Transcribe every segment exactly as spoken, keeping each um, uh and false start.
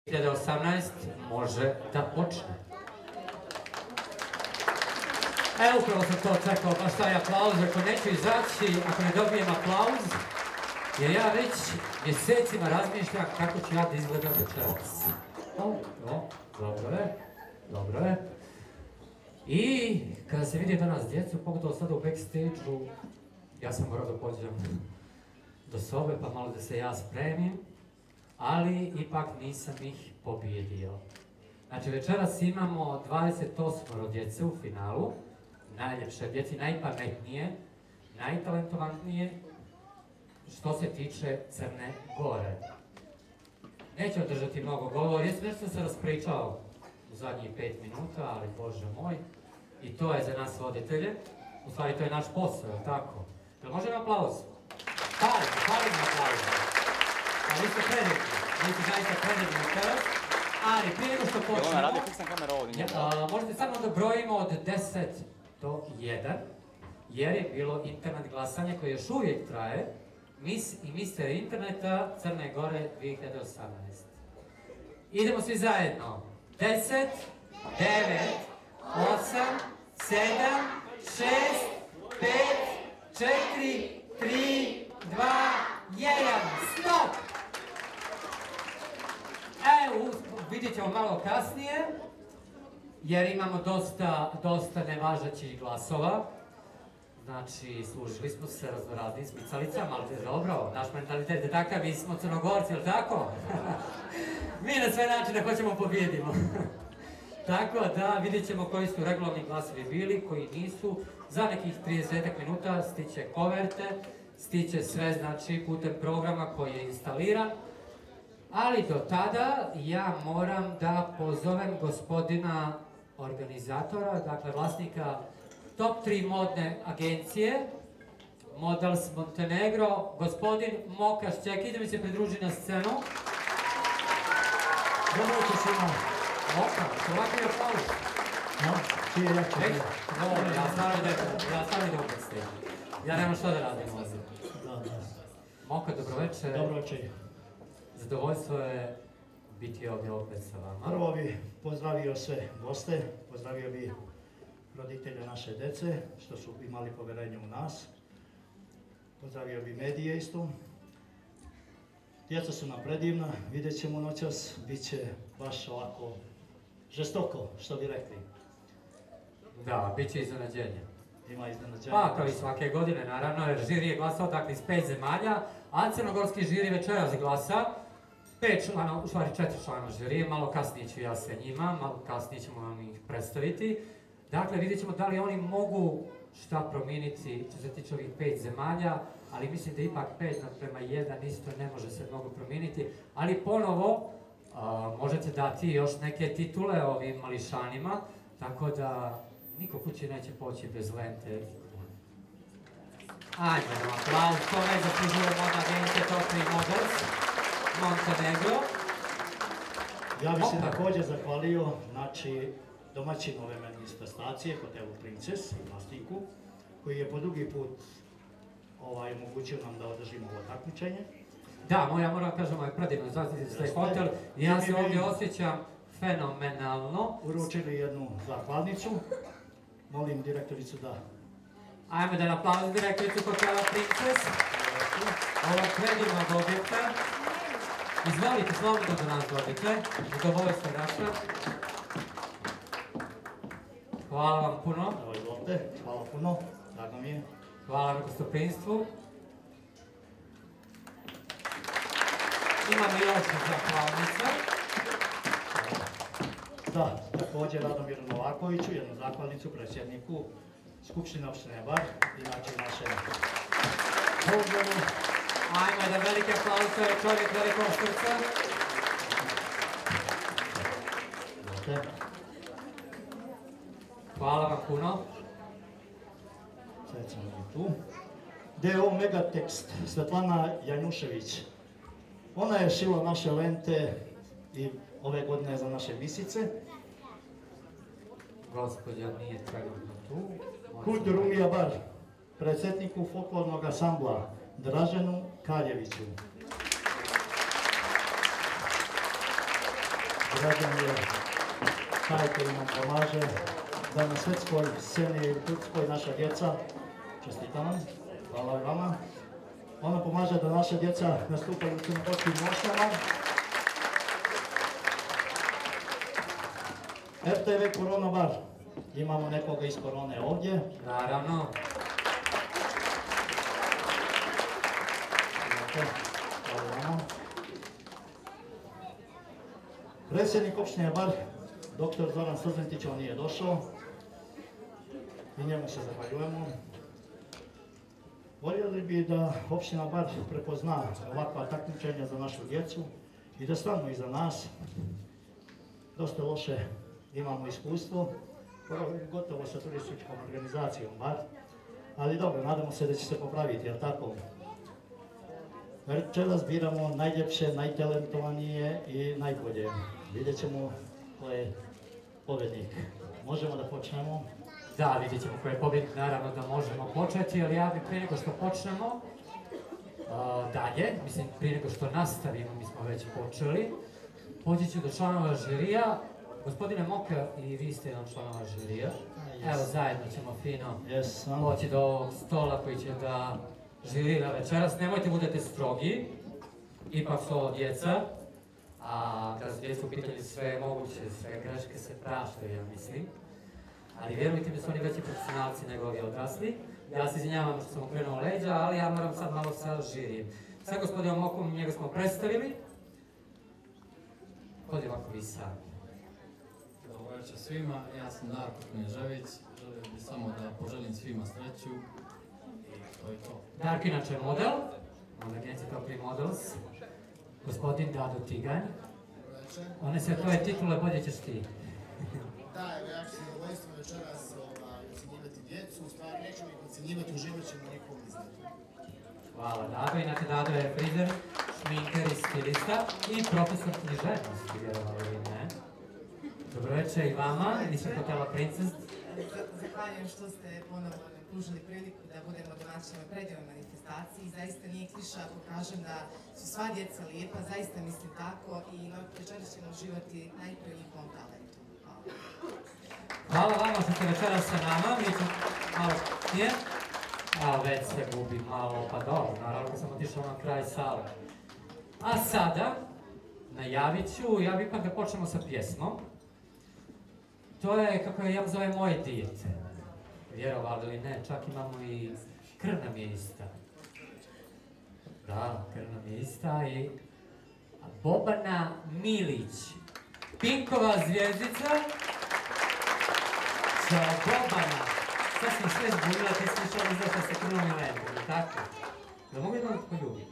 dve hiljade osamnaest može da počne. Evo, upravo sam to čekao, baš taj aplauz, ako neću izaći, ako ne dobijem aplauz, jer ja već mjesecima razmišljam kako ću ja da izgledam večeras. O, o, dobro je, dobro je. I kada se vidi danas djecu, pogledao sada u backstage-u, ja sam morao da pođem do sobe pa malo da se ja spremim, ali ipak nisam ih pobjedio. Znači večeras imamo dvadeset osam djece u finalu, najljepše djeci, najpametnije, najtalentovanije što se tiče Crne Gore. Neću održati mnogo govora, jesam nešto se raspričao u zadnjih pet minuta, ali Bože moj, i to je za nas voditelje, u stvari to je naš posao, je tako? Jel možemo aplauz? Hvala, hvala na aplauzu. Pa vi ste predivni, vi ste zaista predivni večeras, ali prije nego što počnemo... Ona radi fiksna kamera ovdje. Možete samo da brojimo od deset do jedan, jer je bilo internet glasanje koje još uvijek traje, Miss i mister Interneta Crne Gore dve hiljade osamnaest. Idemo svi zajedno. deset, devet, osam, sedam, šest, pet, četiri, tri, dva, jedan, stop! Evo, vidjet ćemo malo kasnije, jer imamo dosta, dosta nevažećih glasova. Znači, služili smo se raznoraznim smicalicama, ali to je dobro, naš mentalitet je takav, mi smo Crnogorci, jel' tako? Mi na sve načine hoćemo pobjedimo. Tako da, vidjet ćemo koji su regularni glasovi bili, koji nisu. Za nekih tridesetak minuta stiće koverte, stiće sve, znači, putem programa koji je instaliran. Ali do tada ja moram da pozovem gospodina organizatora, dakle vlasnika top tri modne agencije, Models Montenegro, gospodin Moka Šćekić, da mi se pridruži na scenu. Dobro jutro svima. Moka, ovako je aplauz. No, ti je jako bio. Dobro, ja stvarno idem u backstage. Ja nemam što da radim ovdje. Da, da. Moka, dobroveče. Dobroveče. Zadovoljstvo je biti ovdje opet sa vama. Prvo bih pozdravio sve goste, pozdravio bih roditelje naše dece, što su imali povjerenje u nas. Pozdravio bih medije isto. Djeca su nam predivna, vidjet ćemo noćas, bit će baš ovako žestoko, što bi rekli. Da, bit će iznenađenje. Ima iznenađenje. Pa, kao i svake godine, naravno, jer žiri je glasao dakle iz pet zemalja, a crnogorski žiri večeras glasa. Pet člana, u stvari četiri člana žirije, malo kasnije ću ja sa njima, malo kasnije ćemo vam ih predstaviti. Dakle, vidjet ćemo da li oni mogu šta promijeniti što se tiče ovih pet zemalja, ali mislim da ipak pet naprema jedan isto ne može se mnogo promijeniti, ali ponovo a, možete dati još neke titule ovim mališanima, tako da niko kući neće poći bez lente. Ajmo na aplauz, to ne zaslužuje modna agencija Top tri Models Montenegro. Ja bih se također zahvalio, znači, domaćin ove manifestacije, Hotelu Princes u Mastiku, koji je po drugi put ovaj, omogućio nam da održimo ovo takmičenje. Da, ja moram kažem, ovo je predivno, znači taj hotel, ja se ovdje osjećam fenomenalno. Uručili jednu zahvalnicu, molim direktoricu da... Ajme da naplavi direktoricu Hotela Princes, ovo predivnog objekta. Izvolite, slobodno da nas dobite, zadovoljstvo naše. Hvala vam puno. Evo izvolite, hvala puno, drago mi je. Hvala na gostoprinstvu. Imamo još zahvalnica. Da, također Radomiru Novakoviću, jednu zahvalnicu predsjedniku Skupštine opštine Bar, inače naše pozdravu. Ajmo da velike aplauz, to je čovjek velikog srca. Hvala vam puno. Sad ćemo i tu. D O Megatekst, Svetlana Janjušević. Ona je šila naše lente i ove godine za naše misice. Gospodja nije trenutno tu. Kud Rumija Bar, predsjedniku folklornog ansambla Draženu Kaljeviću. građan je taj koji nam pomaže da na svetskoj sceni i Turskoj naša djeca, čestitam vam, hvala i vama, ona pomaže da naša djeca nastupaju u crnogorskim nošnjama. R T V Korona bar, imamo nekoga iz Korone ovdje. Naravno. Predsjednik opštine Bar, doktor Zoran Srznetić, on nije došao i njemu se zahvaljujemo. Voljeli bi da opština Bar prepozna ovakva takmičenja za našu djecu i da stanu iza nas. Dosta loše imamo iskustvo, gotovo sa turističkom organizacijom Bar, ali dobro, nadamo se da će se popraviti, jer tako? Večeras biramo najljepše, najtalentovanije i najbolje. Vidjet ćemo ko je pobjednik. Možemo da počnemo? Da, vidjet ćemo ko je pobjednik, naravno da možemo početi, ali ja bih prije nego što počnemo uh, dalje, mislim prije nego što nastavimo, mi smo već počeli, poći ću do članova žirija. Gospodine Moka, i vi ste jedan članova žirija. Evo, zajedno ćemo fino poći do ovog stola koji će da žirira večeras. Nemojte budete strogi, ipak su ovo djeca, a kada su djeca u pitanju sve je moguće, sve greške se praštaju, ja mislim. Ali vjerujte mi da su oni veći profesionalci nego ovi odrasli. Ja se izvinjavam što sam okrenuo leđa, ali ja moram sad malo sa žirijem. Sa gospodinom Mokom, njega smo predstavili. Hodi ovako vi sami. Dobro večer svima, ja sam Darko Knežević, želio bih samo da poželim svima sreću i to je to. Darko inače je model, od agencije Top tri Models, gospodin Dado Tiganj. One se tvoje titule, bolje ćeš ti. Da, evo ja ću se zadovoljstvo večeras ocjenjivati djecu, u stvari nećemo ih ocjenjivati, uživat ćemo u njihovom izgledu. Hvala Dado, inače Dado je frizer, šminker i stilista i profesor književnosti, vjerovali ili ne. Dobro večer i vama, iz hotela Princess. Zahvaljujem što ste ponovno nam pružili priliku da budemo domaćini na predivnoj manifestaciji. Zaista nije kliša ako kažem da su sva djeca lijepa, zaista mislim tako i večeras ćemo uživati najprije u njihovom talentu. Hvala. Hvala vama što ste večeras sa nama, mi ćemo malo nije. A već se gubi malo, pa dobro, naravno sam otišao na kraj sale. A sada, najavit ću, ja bih ipak da počnemo sa pjesmom. To je, kako ja zove, moje dijete. Vjerovali ili ne, čak imamo i krv nam je ista. Da, krv nam je ista i Bobana Milić, Pinkova zvijezdica, za Bobana. Sad sam sve zbunila, ti si išao izlaša sa krvom i ledom, tako? Da mogu jednom poljubiti?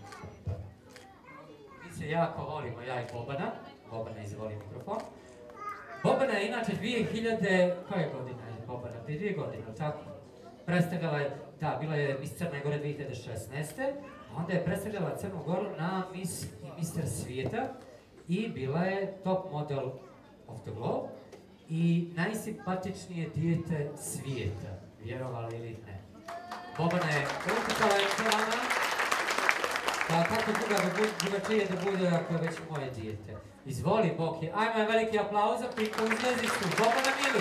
Mi se jako volimo, ja i Bobana. Bobana izvoli mikrofon. Bobana je inače dvije hiljade, koje godine je Bobana? Prije dvije godine, tako? Predstavljala je, da, bila je Miss Crne Gore dvije hiljade šesnaeste. A onda je predstavljala Crnu Goru na Miss i mister Svijeta i bila je top model of the globe i najsimpatičnije dijete svijeta, vjerovali ili ne. Bobana je ultratalentovana, pa kako drugačije da bude ako je već moje dijete. Izvoli Boki, ajmo je veliki aplauz za Pinkovu zvjezdicu, Bobana Milić.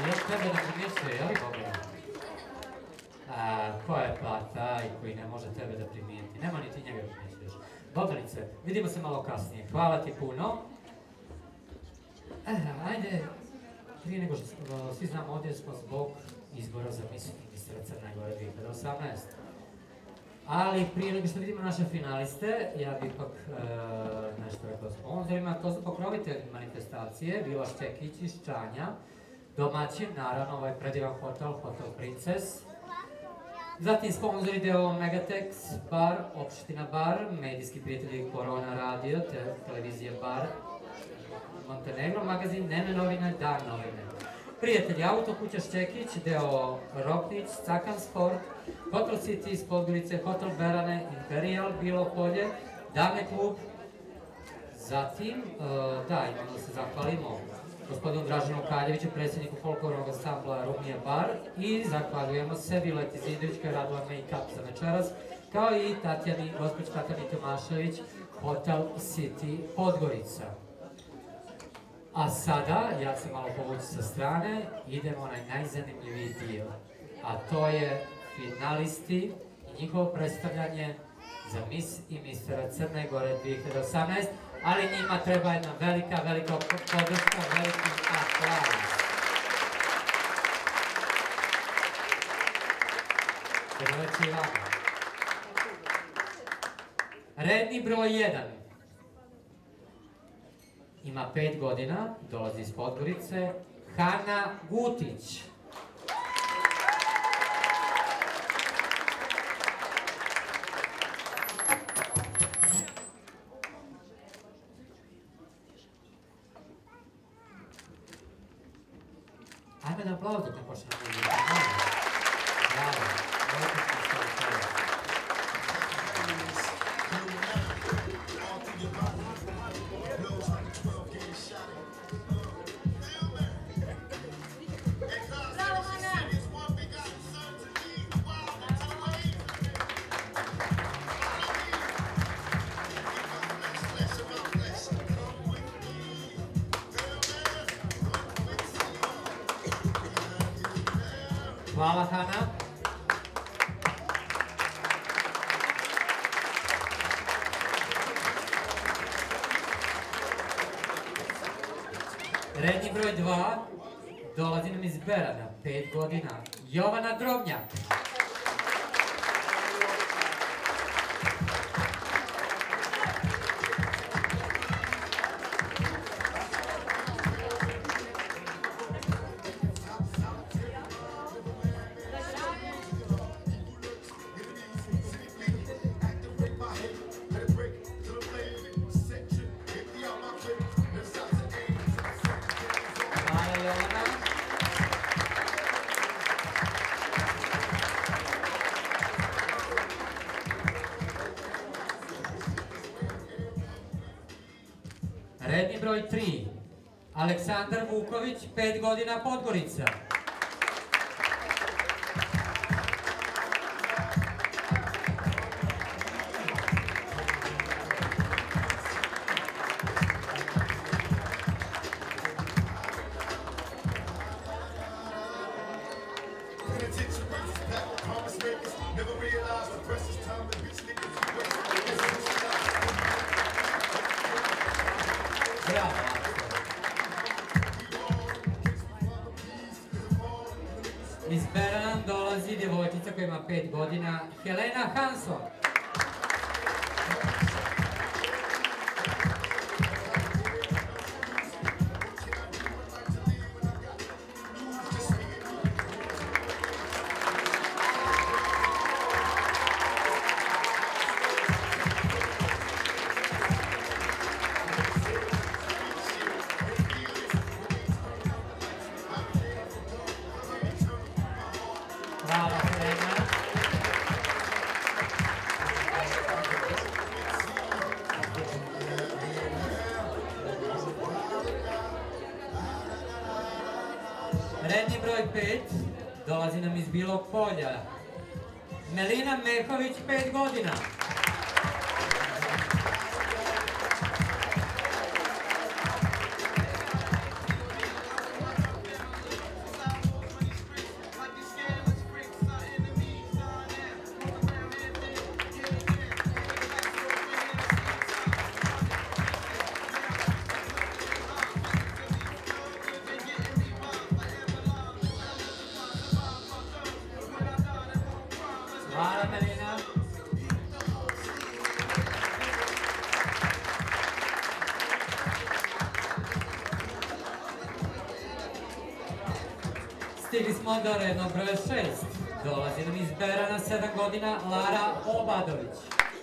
Još tebe ne primjećuje, jel Bogdan? A, ko je pa taj koji ne može tebe da primijeti? Nema ni ti njega primjećuješ. Bogdanice, vidimo se malo kasnije. Hvala ti puno. E, ajde, prije nego što uh, svi znamo, ovdje smo zbog izbora za Miss Ministra Crne Gore dvije hiljade osamnaeste. Ali prije nego što vidimo naše finaliste, ja bih ipak e, nešto rekao o sponzorima. To su pokrovitelji manifestacije, Vila Šćekić iz Čanja, domaćin, naravno, ovaj predivan hotel, Hotel Princess. Zatim sponzori deo Megatex, Bar, Opština Bar, medijski prijatelji Korona Radio, te, televizija Bar, Montenegro, magazin Neme novine, Dan novine. Prijatelji Autokuća Šćekić, deo Roknić, Cakan Sport, Hotel City iz Podgorice, Hotel Berane, Imperial, Bilo Polje, Dame klub. Zatim, uh, da, imamo da se zahvalimo gospodinu Dražanu Kaljeviću, predsjedniku folklornog ansambla Rumija Bar i zahvaljujemo se Vileti Zindović koja je radila make-up za večeras, kao i Tatjani, gospođ Tatjani Tomašević, Hotel City Podgorica. A sada, ja ću malo povući sa strane, idemo na najzanimljiviji dio, a to je finalisti i njihovo predstavljanje za Miss i mistera Crne Gore dvije hiljade osamnaeste, ali njima treba jedna velika, velika podrška, veliki aplauz. Dobroveče i vama. Redni broj jedan. Ima pet godina, dolazi iz Podgorice, Hana Gutić. Ajme da aplauz dok ne počne na budu. Bravo. Hvala, Hana. Redni broj dva, dolazi nam iz Berana, pet godina, Jovana Drobnjak. Redni broj tri, Aleksandar Vuković, pet godina, Podgorica. Iz Berana dolazi djevojčica koja ima pet godina, Helena Hanson. Hvala, Helena. Redni broj pet, dolazi nam iz Bilog Polja, Melina Mehović, pet godina. Stigli smo do rednog broja šest. Dolazi nam iz Berana, sedam godina, Lara Obadović.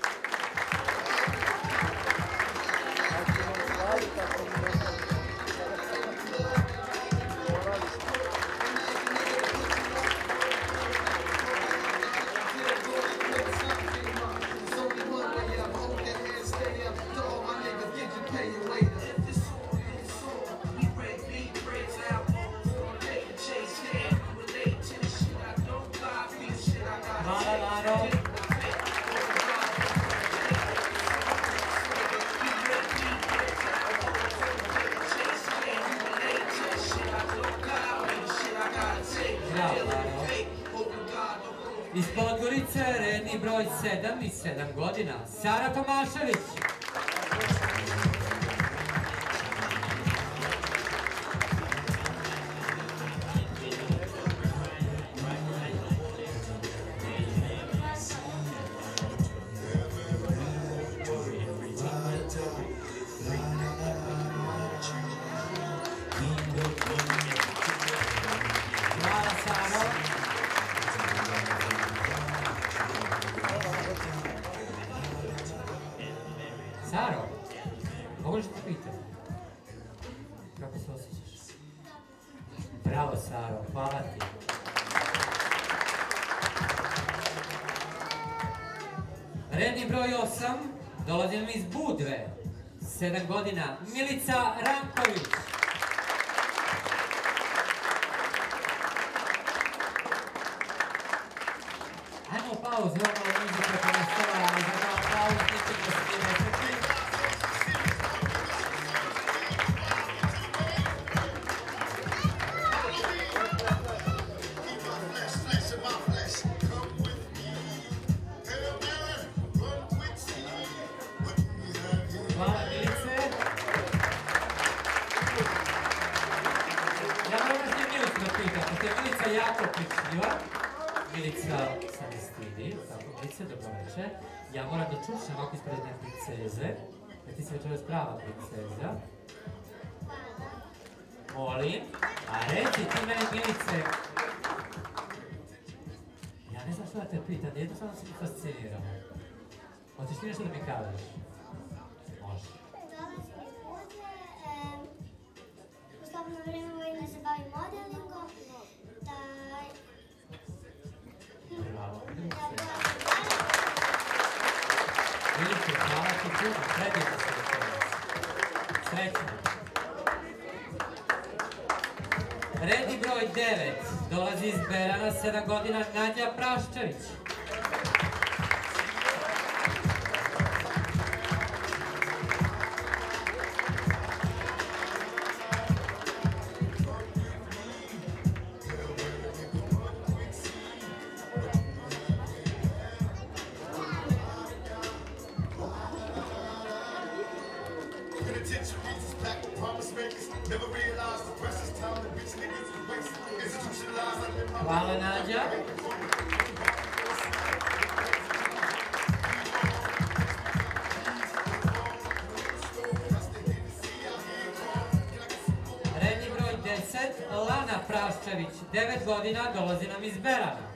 Iz Podgorice, redni broj sedam i sedam godina, Sara Tomašević. Hvala, Saro. Saro, mogu li te pitam? Kako se osjećaš? Bravo, Saro, hvala ti. Redni broj osam, dolazi nam iz Budve, sedam godina, Milica Ranković. Ajmo pauzu, ovo muzika koja nas stvara, ali za kao pauzu nećemo da se ne srpi. Hvala, Milice. Ja moram vas je Milicu da pitam, pošto je Milica jako pričljiva. Milica se ne stidi, tako Milice, dobro večer. Ja moram da čušam ovako ispred jedne princeze, jer ti si večeras prava princeza. Molim, a reci ti meni, Milice, ja ne znam što da te pitam, jednostavno si mi fasciniramo. Hoćeš ti nešto da mi kažeš? Može. Dolazim iz Budve, u slobodno vreme volim da se bavim modelingom, da... Bravo, Milice. Milice, hvala ti puno, predivno se večeras. Srećno. Redni broj devet, dolazi iz Berana, sedam godina, Nadja Praščević. Hvala, Nadja. Redni broj deset, Lana Praščević, devet godina, dolazi nam iz Berana.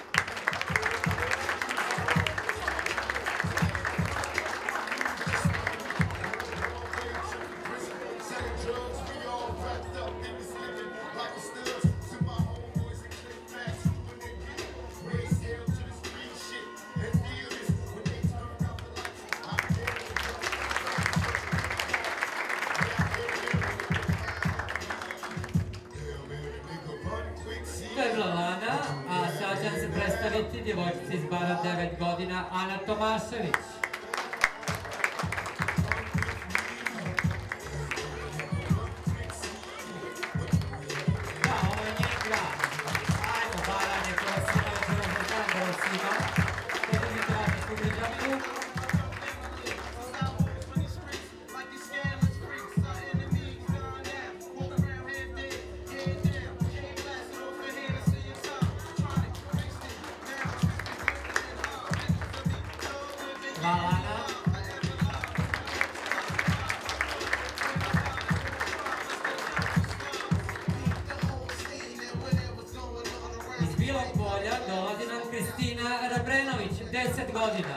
To je bila Lana, a sad će se predstaviti djevojčica iz Bara, devet godina, Ana Tomašević. Da, ovo je njen grad. Ajmo, Baranje, koja svima večeras ne znam da vas ima. Podržite vašu sugrađaninu. Hvala, deset godina.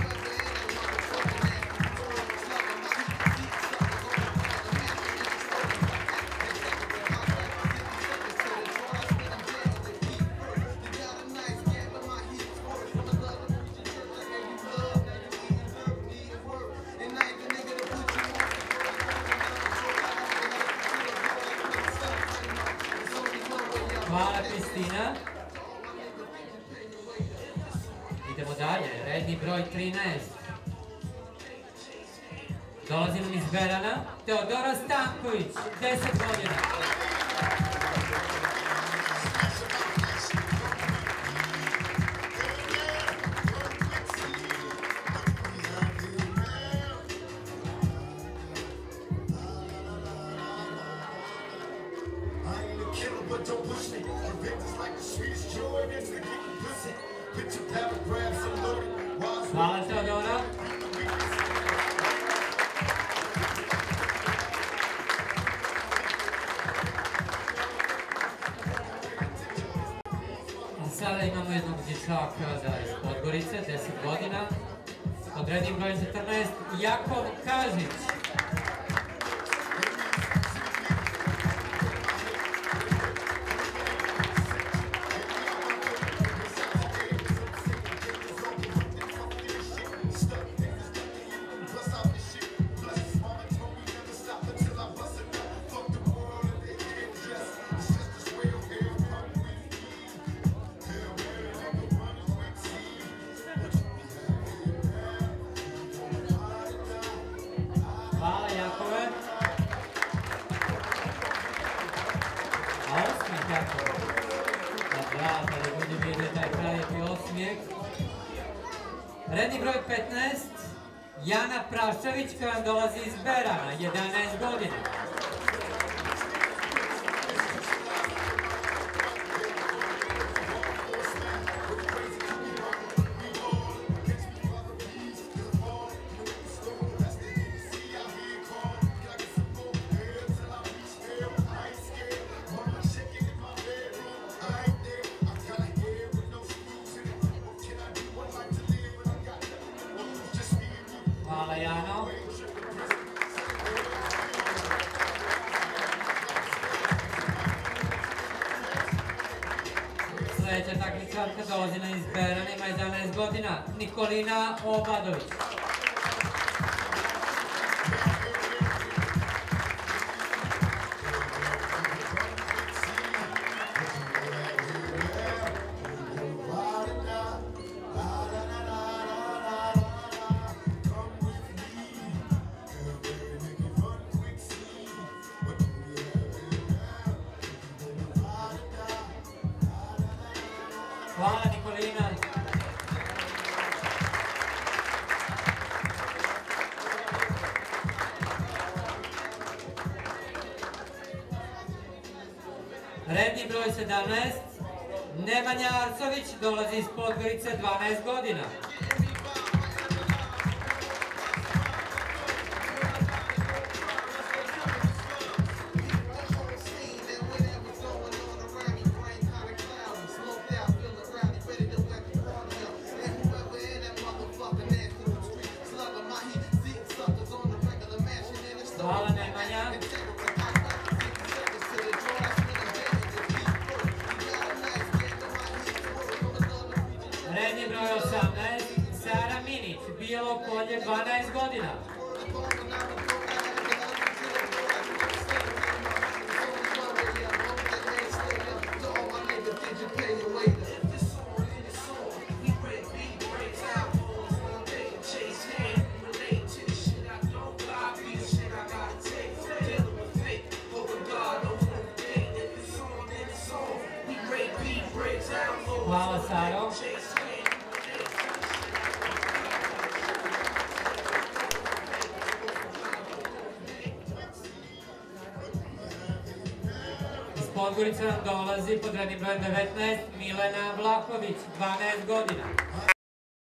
Hvala Kristina. Idemo dalje, redni broj trinaest. Dolazi nam iz Berana, Teodora Stanković, deset godina. Hvala Teodora. A sada imamo jednog dječaka da iz Podgorice, deset godina. Pod rednim brojem četrnaest, Jakov Kažić. Hvala Jakove. A osmijeh Jakove. Da, da li ljudi vide taj prelijepi osmijeh. Redni broj petnaest, Jana Prašević koja nam dolazi iz Berana, jedanaest godina. Hvala Jano. Sljedeća takmičarka dolazi nam iz Berana, ima jedanaest godina, Nikolina Obadović. Hvala Nikolina. Redni broj sedamnaest, Nemanja Arcović dolazi iz Podgorice, dvanaest godina. Hvala Nemanja. Redni broj osamnaest, Sara Minić, Bijelo Polje, dvanaest godina. Hvala Saro. Iz Podgorice nam dolazi pod rednim brojem devetnaest, Milena Vlahović, dvanaest godina.